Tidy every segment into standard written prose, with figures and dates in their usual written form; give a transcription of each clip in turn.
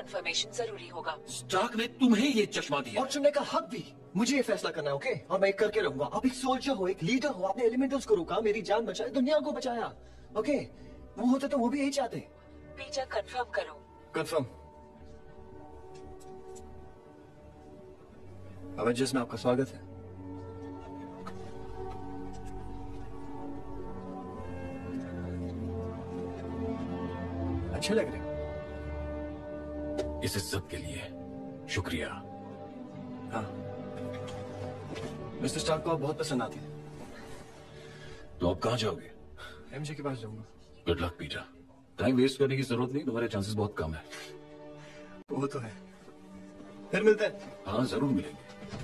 Confirmation जरूरी होगा। Stark ने तुम्हें ये चश्मा दिया और चुनने का हक भी। मुझे ये फैसला करना है, ओके? और मैं एक करके रहूंगा। आप एक सोल्जर हो, एक लीडर हो, आपने एलिमेंटल्स को रोका, मेरी जान बचाई, दुनिया को बचाया, ओके? वो होते तो वो भी यही चाहते। पीटर कंफर्म करो। कंफर्म। अवेंजर्स में आपका स्वागत है। अच्छे लग रहे। इस इज्जत के लिए शुक्रिया। हाँ, मिस्टर स्टार्क को आप बहुत पसंद आती है। तो आप कहाँ जाओगे? एमजे के पास जाऊंगा। Good luck Peter. Time waste करने की जरूरत नहीं, तुम्हारे चांसेस बहुत कम है। वो तो है। फिर मिलते हैं। हाँ जरूर मिलेंगे।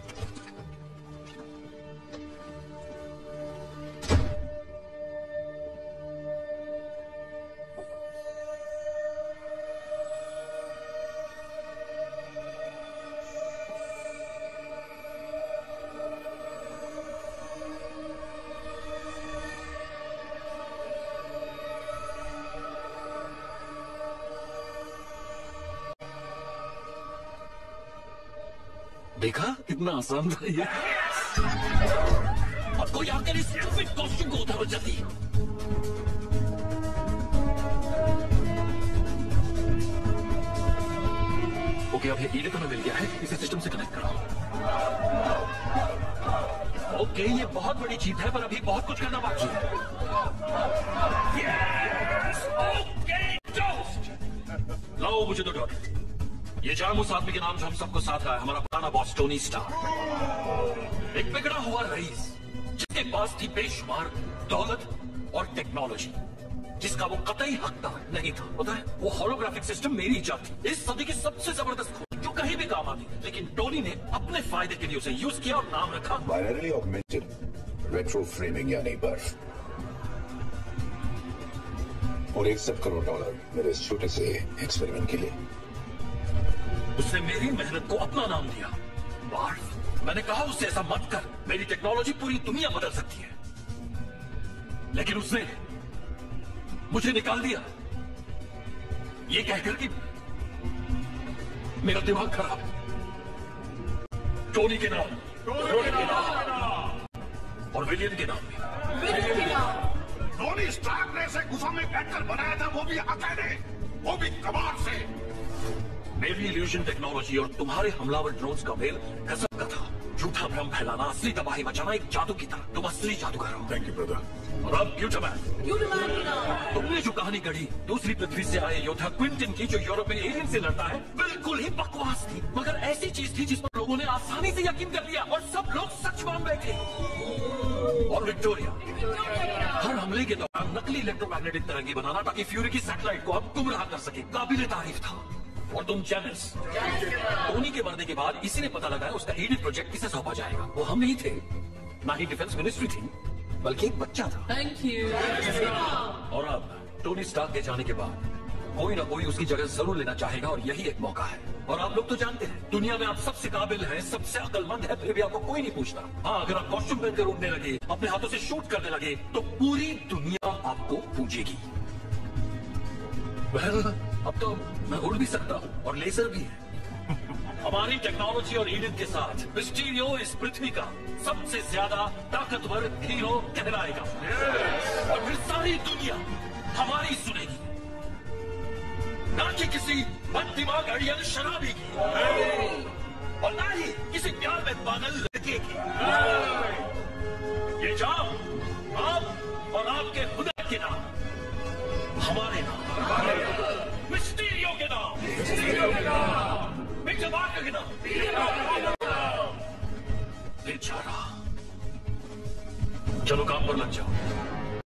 देखा कितना आसान था ये। अब कोई आकर इस स्टूपिड कॉस्ट्यूम को उतारो जल्दी। ओके, अब ये ईडे तुम्हें मिल गया है, इसे सिस्टम से कनेक्ट कराओ। ओके, ये बहुत बड़ी जीत है, पर अभी बहुत कुछ करना बाकी है। Yes! Okay, toast. लाओ मुझे तो डॉट। ये जाम उस आदमी के नाम जो हम सबको साथ रहा है, हमारा पुराना बॉस टोनी स्टार्क। एक बिगड़ा हुआ रईस जिसके पास थी बेशुमार दौलत और टेक्नोलॉजी, जिसका वो कतई हकदार नहीं था। पता है, वो होलोग्राफिक सिस्टम मेरी इजाद थी, इस सदी की सबसे जबरदस्त खोज जो कहीं भी काम आती। लेकिन टोनी ने अपने फायदे के लिए उसे यूज किया और नाम रखा बाइनरी ऑगमेंटेड रेट्रो फ्रेमिंग, यानी बर्फ। और $1 करोड़ मेरे इस छोटे से एक्सपेरिमेंट के लिए। उसने मेरी मेहनत को अपना नाम दिया, बार्फ। मैंने कहा उससे ऐसा मत कर, मेरी टेक्नोलॉजी पूरी दुनिया बदल सकती है। लेकिन उसने मुझे निकाल दिया, ये कहकर कि मेरा दिमाग खराब। टोनी के नाम, और विलियम के नाम भी। टोनी स्टार्क ने इसे गुफा में बैठकर बनाया था, वो भी अकेले, वो भी कबाड़ से। मेरी इल्यूजन टेक्नोलॉजी और तुम्हारे हमलावर ड्रोन्स का मेल गजब का था। झूठा भ्रम फैलाना, असली तबाही मचाना एक जादू की तरह। तुम असली जादूगर हो। Thank you brother. और अब क्यूटमैन, तुमने जो कहानी गढ़ी दूसरी पृथ्वी से आए योद्धा क्विंटन की, जो यूरोप में एलियन से लड़ता है, बिल्कुल ही बकवास थी, मगर ऐसी चीज थी जिस पर लोगों ने आसानी से यकीन कर लिया और सब लोग सच मान बैठे। और विक्टोरिया, हर हमले के दौरान नकली इलेक्ट्रोमैग्नेटिक तरंगी बनाना ताकि फ्यूरी की सैटेलाइट को अब गुमराह कर सके, काबिले तारीफ था। और तुम जेनिस, टोनी के मरने के बाद इसी ने पता लगाया उसका ईडिट प्रोजेक्ट किसे सौंपा जाएगा। वो हम नहीं थे, ना ही डिफेंस मिनिस्ट्री थी, बल्कि एक बच्चा था। Thank you. और अब टोनी स्टार्क के जाने के बाद कोई ना कोई उसकी जगह जरूर लेना चाहेगा, और यही एक मौका है। और आप लोग तो जानते हैं, दुनिया में आप सबसे काबिल हैं, सबसे अक्लमंद है, फिर भी आपको कोई नहीं पूछता। हाँ, अगर आप कॉस्ट्यूम पहनकर उड़ने लगे, अपने हाथों से शूट करने लगे, तो पूरी दुनिया आपको पूजेगी। अब तो मैं उड़ भी सकता हूँ और लेजर भी है। हमारी टेक्नोलॉजी और ईडन के साथ मिस्टीरियो इस पृथ्वी का सबसे ज्यादा ताकतवर हीरो कहलाएगा। और फिर सारी दुनिया हमारी सुनेगी, ना कि किसी बददिमाग अड़ियल शराबी की, और ना ही किसी प्यार में पागल लड़के की। ये जाम आप और आपके खुदा के नाम, हमारे नाम, मिस्टीरियो के नाम, पीटर पार्कर के नाम, बेचारा। चलो काम पर लग जाओ।